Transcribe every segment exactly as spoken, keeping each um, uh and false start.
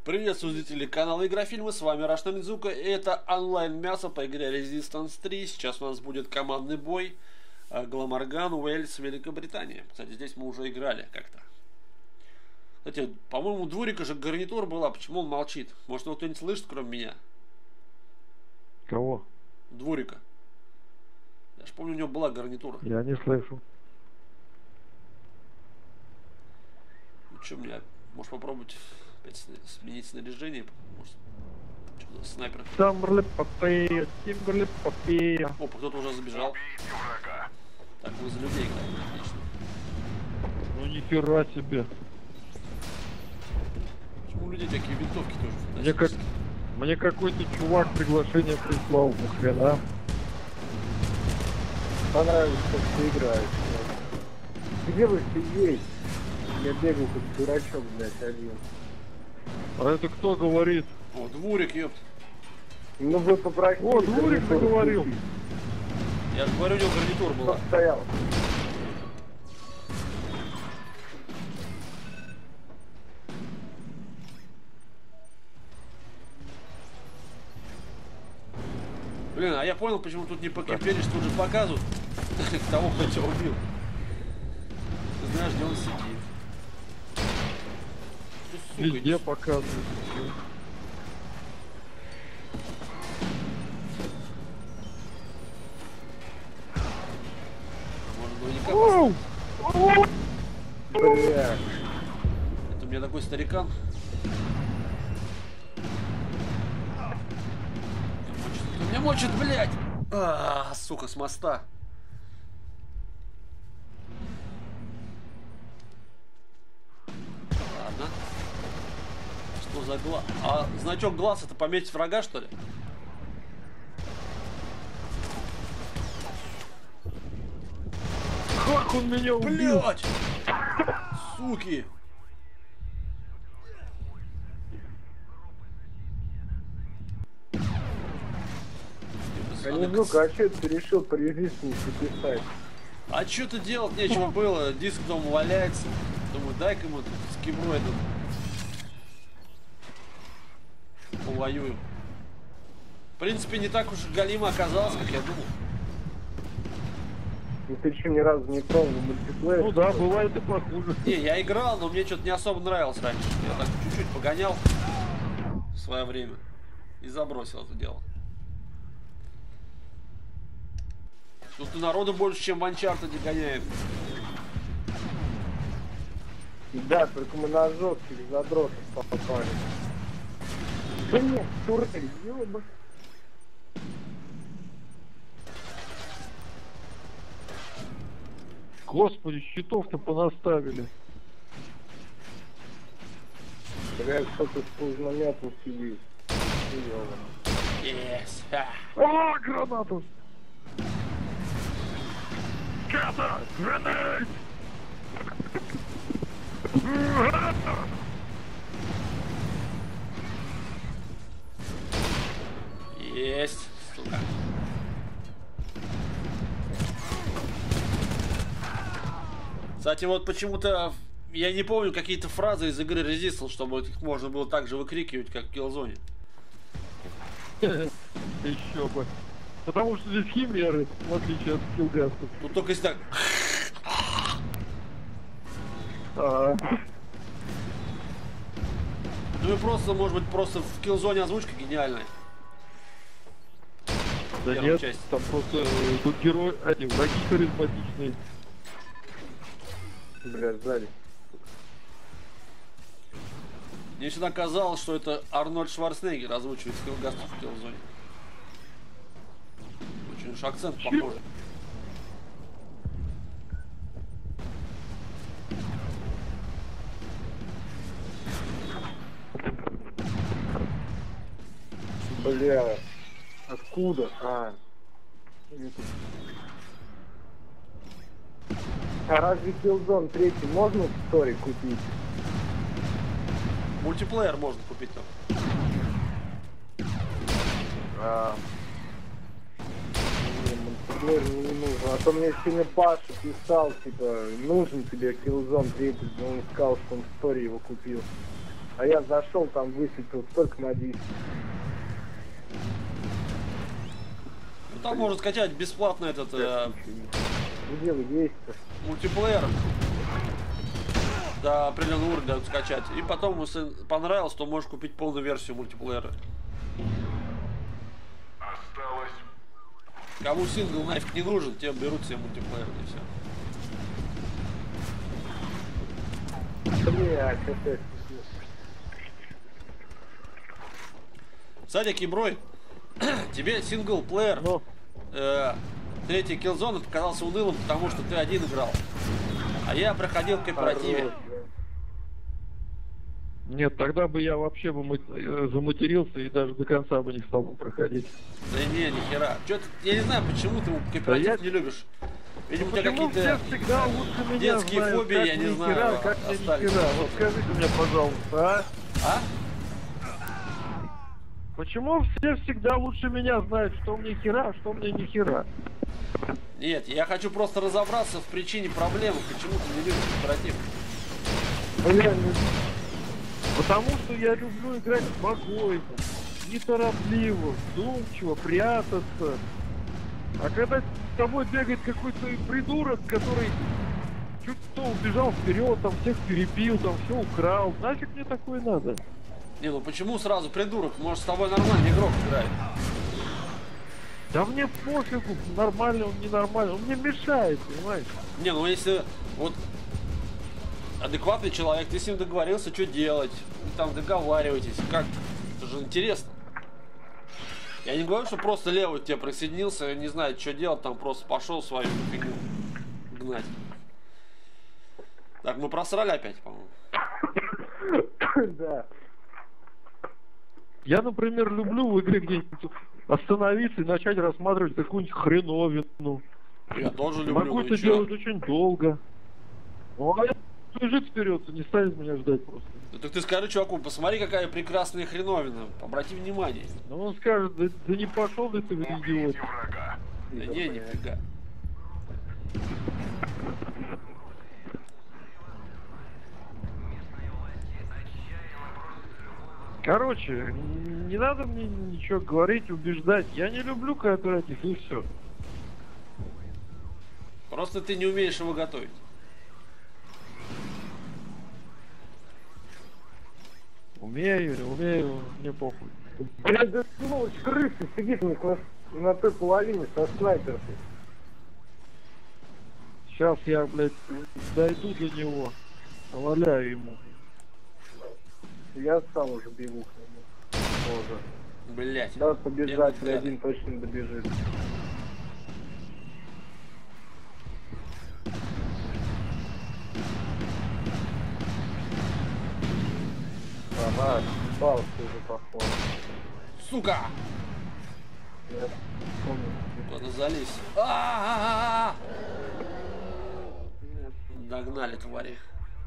Приветствую зрители канала Игрофильмы, с вами Рашна Мидзука, и это онлайн мясо по игре Resistance три. Сейчас у нас будет командный бой Гламорган, Уэльс, Великобритания. Кстати, здесь мы уже играли как-то. Кстати, по-моему, у Двурика же гарнитура была, почему он молчит? Может, его кто-нибудь слышит, кроме меня? Кого? Двурика. Я же помню, у него была гарнитура. Я не слышу. Ну что, мне, может попробовать опять сменить снаряжение? Может, что-то снайпер. Тамбрлипопея, тимбрлипопея. Опа, кто-то уже забежал. Так, вы за людей играете, отлично. Ну нихера себе. Почему у людей такие винтовки тоже? Мне, как... Мне какой-то чувак приглашение прислал, нахрена. Понравилось, как ты играешь. Где вы все есть? Я бегал как дурачок, блядь, один. А это кто говорит? О, Двурик, ёпт. Ну вы попросили. О, Двурик заговорил. Я же говорю, у него гарнитура была. Кто стоял? Блин, а я понял, почему тут не покипелишь, тут же показывают того, кто тебя убил. Ты знаешь, где он сидит. Что, сука, Везде показывают. Может, наверняка. Бля. Это у меня такой старикан. Меня мочит, блядь! А, сука, с моста. Ладно. Что за глаз? А значок глаз это пометить врага, что ли? Как он меня убил? Блядь! Суки! Ну-ка, а что ты решил по резистенсу писать? А что-то делать нечего было, диск дома валяется. Думаю, дай-ка ему с кибру этот повоюем. В принципе, не так уж и галимо оказалось, как я думал. Ну ты что, ни разу не пробовал мультиплеер? Ну да, бывает и похуже. Не, я играл, но мне что-то не особо нравилось раньше. Я так чуть-чуть погонял в свое время и забросил это дело. Тут и народу больше, чем в Uncharted гоняет. Да, только мы на жестких задротов попали. Да нет, турель, ёба. Господи, щитов-то понаставили. Бля, кто-то с пулеметом сидит. Yes. А, гранату! Ката! Гранат! Есть. Сука. Кстати, вот почему-то я не помню какие-то фразы из игры Resistance, чтобы их можно было так же выкрикивать, как в Killzone. Еще бы. Потому что здесь химеры, в отличие от киллгастов. Тут только если так. А, Ну и просто, может быть, просто в Killzone озвучка гениальная. да Первую нет, часть. там просто э, тут герой, они враги харизматичные. Бля, сзади. Мне всегда казалось, что это Арнольд Шварценеггер озвучивает Killgast в Killzone. Очень уж акцент похожий. Бля, откуда? А. А разве Killzone три можно в сторе купить? Мультиплеер можно купить там. А. Не, не нужен. А то мне сегодня Паша писал, типа, нужен тебе Killzone три, но он сказал, что он в сторе его купил. А я зашел, там высветил только на десять. Ну, там можно скачать бесплатно этот э, Где вы есть-то? мультиплеер. До определенного уровня дают скачать. И потом, если понравилось, то можешь купить полную версию мультиплеера. Осталось. Кому сингл нафиг не нужен, те берут себе мультиплеер и все. Блядь, это... Кстати, Киброй, тебе синглплеер Ну, э, третий Killzone показался унылым, потому что ты один играл. А я проходил в кооперативе. нет, тогда бы я вообще бы ма- э, заматерился и даже до конца бы не стал бы проходить. Да не, ни хера. Чё ты, я не знаю, почему ты кооператив Да я- не любишь. Видимо, у тебя Почему все какие-то... всегда лучше меня детские знают, фобии, как я не мне знаю, хера, как мне остались. не хера. Вот скажите мне, пожалуйста, а? А? Почему все всегда лучше меня знают, что мне хера, а что мне не хера? Нет, я хочу просто разобраться в причине проблемы, почему ты не любишь кооператив. Бля, ну, Потому что я люблю играть спокойно, неторопливо, вдумчиво, прятаться. А когда с тобой бегает какой-то придурок, который чуть что убежал вперед, там всех перебил, там все украл, нафиг мне такое надо? Не, ну почему сразу придурок? Может, с тобой нормальный игрок играет? Да мне пофигу, нормально он, ненормально, он мне мешает, понимаешь? Не, ну если вот адекватный человек, ты с ним договорился, что делать, вы там договариваетесь, как, это же интересно. Я не говорю, что просто левый тебе присоединился, не знает, что делать, там просто пошел свою фигню гнать. Так, мы просрали опять, по-моему. да. Я, например, люблю в игре где-нибудь остановиться и начать рассматривать какую-нибудь хреновину. Я тоже люблю, Могу ну это и чё? делать очень долго. Ну, а я бежит вперед, не станет меня ждать просто. Ну, так ты скажи чуваку, посмотри, какая прекрасная хреновина, обрати внимание. Ну он скажет, да, да не пошел ты, ты идиот. Видите врага. Да не, нифига. Короче, не надо мне ничего говорить, убеждать. Я не люблю кооператив, и все. Просто ты не умеешь его готовить. Умею, умею, мне похуй. Блядь, да сволочь крысы сидит у них на, на той половине со снайперкой. Сейчас я, блядь, дойду до него, наваляю ему. Я сам уже бегу к нему. Тоже. Блять. Да, побежать, один точно добежит. Ага, пал уже похож. Сука! Я помню. Куда залезь? А-а-а-а! Догнали, твари.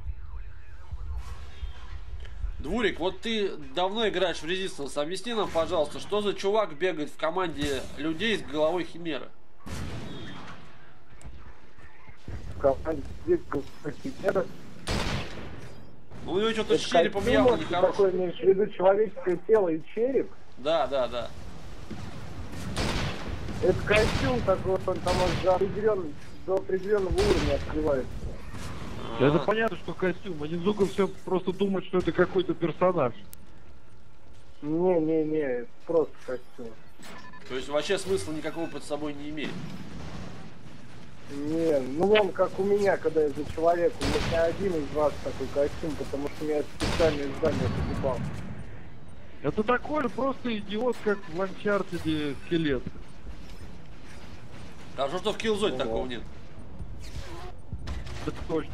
Двурик, вот ты давно играешь в Resistance. Объясни нам, пожалуйста, что за чувак бегает в команде людей с головой химеры? В команде бегал химера. Ну, у него что-то с Это черепом костюм, явно может, нехорошее. такой, имеешь в виду человеческое тело и череп? Да, да, да. Это костюм такой, он там аж до определенного, до определенного уровня открывается. Да это понятно, что костюм. Они сука все просто думают, что это какой-то персонаж. Не-не-не, это просто костюм. То есть вообще смысла никакого под собой не имеет. Не, ну он как у меня, когда я за человека, у меня один из вас такой костюм, потому что меня специальное издание покупал. Это такой же просто идиот, как в Uncharted скелет. Хорошо, что в Killzone Ну, такого да. нет. Это точно.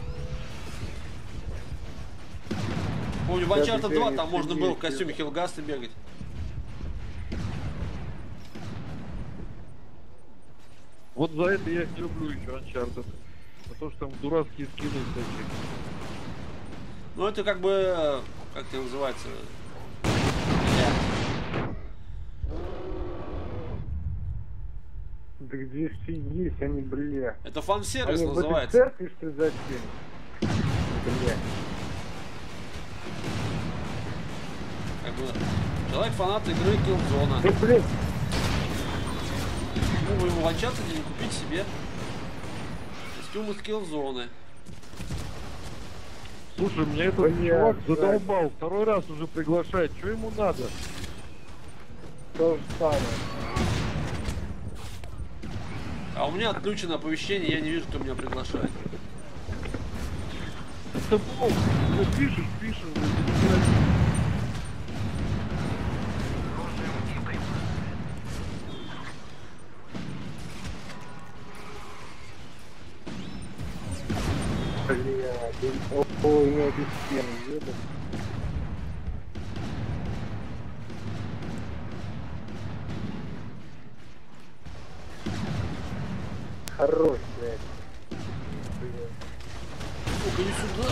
Помню, в Я Uncharted теперь два не там можно сидеть, было в костюме да. Хилгаста бегать. Вот за это я не люблю еще Uncharted. Потому что там дурацкие скины всякие. Ну это как бы, э, как это называется? Бля. Да где все есть, они, бля. Это фан-сервис Они в этой называется. церкви, что ли, зачем? Бля. Человек фанат игры Killzone. Да блин, Ну, вы ему ланчаться или купить себе костюм из Killzone. Слушай, меня этот Блядь, чувак да. задолбал. Второй раз уже приглашает. Что ему надо? то же самое. А у меня отключено оповещение, я не вижу, кто меня приглашает. Это волк. Ну, пишешь, пишешь. Блядь, ой, я без стены еду. Хорош, блядь. Блядь. Ну-ка, не сюда.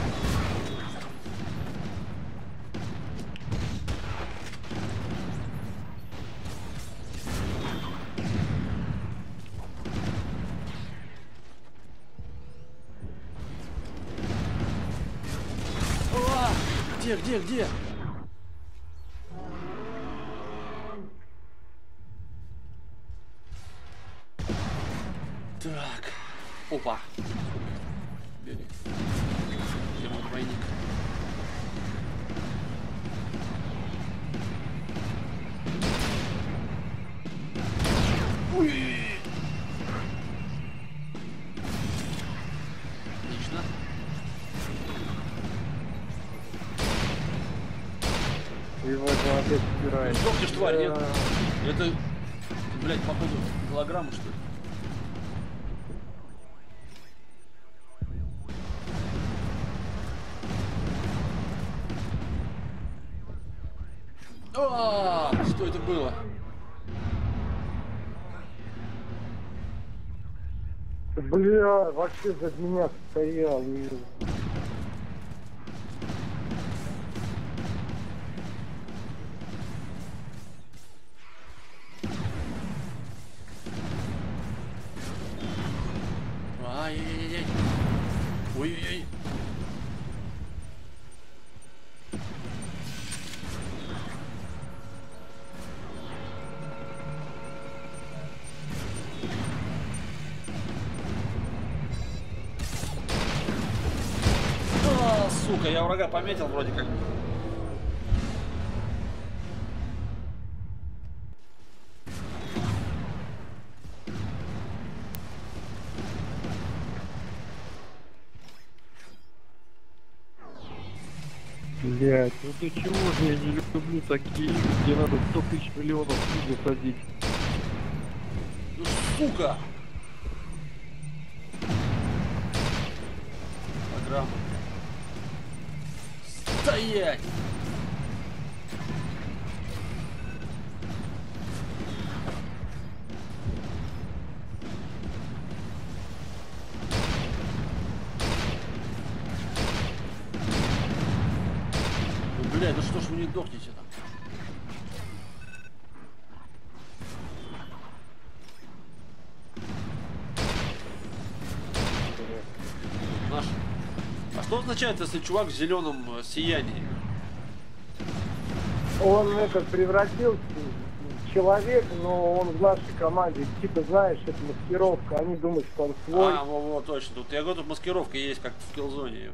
А, где, где, где? Так. Опа. Бери. Где мой двойник? Ой. Отлично. Его это опять собирает. Сдохнешь, тварь, нет? Это, блядь, походу, голограмма, что ли? А, что это было? Бля, вообще за меня стоял. и- Ай-яй-яй. Ой-ой-ой. А, сука, я врага пометил вроде как. Блять, ну ты чего же я не люблю такие игры, где надо сто тысяч миллионов засадить. Ну, сука! Программа. Стоять! Ну, блядь, ну что ж вы не дохнете там? Наш. А что означает, если чувак в зеленом э, сиянии? Он этот превратился в человека, но он в нашей команде. Типа, знаешь, это маскировка. Они думают, что он свой. А, во, во, точно. Тут я говорю, тут маскировка есть, как в Killzone.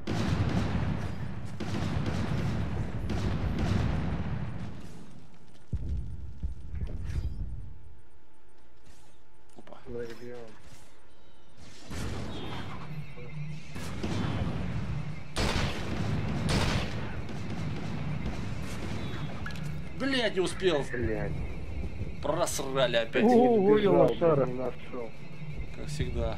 Опа. Ну, регион. Блядь, не успел. Блядь. Просрали опять. О, Не ой, добежал, лошара. не нашел. Как всегда.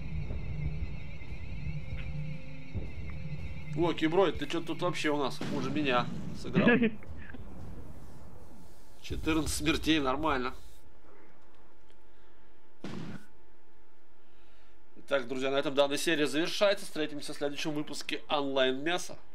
Локи Брой, ты что тут вообще у нас хуже меня сыграл? четырнадцать смертей, нормально. Итак, друзья, на этом данная серия завершается. Встретимся в следующем выпуске онлайн мяса.